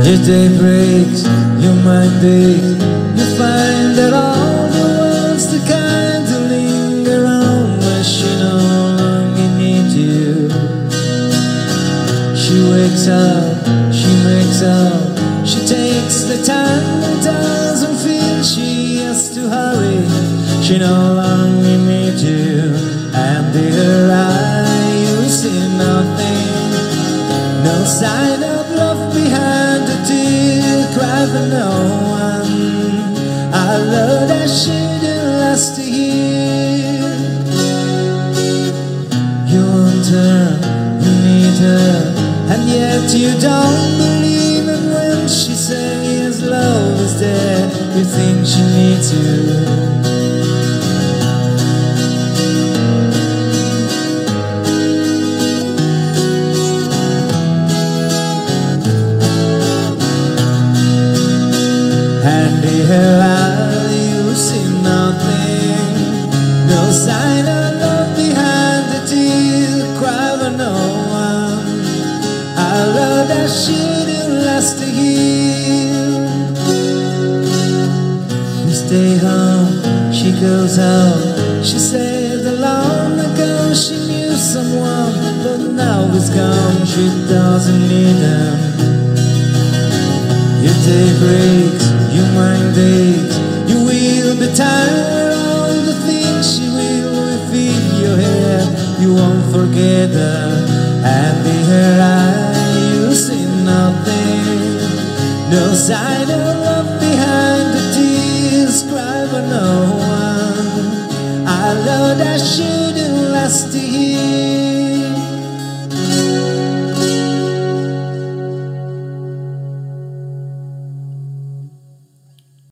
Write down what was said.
Your day breaks, your mind aches. You find that all the world's the kind to linger on where she no longer needs you. She wakes up, she makes up, she takes the time and doesn't feel she has to hurry. She no longer needs you, and in her eye you see nothing. No sign of love behind the tear, cry for no one. I love that she didn't last a year. You want her, you need her, and yet you don't believe it when she says love is there. You think she needs you. And in her eye you see nothing. No sign of love behind the tear, cry for no one. I love that she didn't last a year. You stay home, she goes out. She said long ago she knew someone, but now he's gone, she doesn't need him. Your day breaks, your mind aches. You will be tired of all the things she will repeat your head. You won't forget her, and in her eye you see nothing. No sign of love behind the tears, cry for no one. I love that shouldn't last.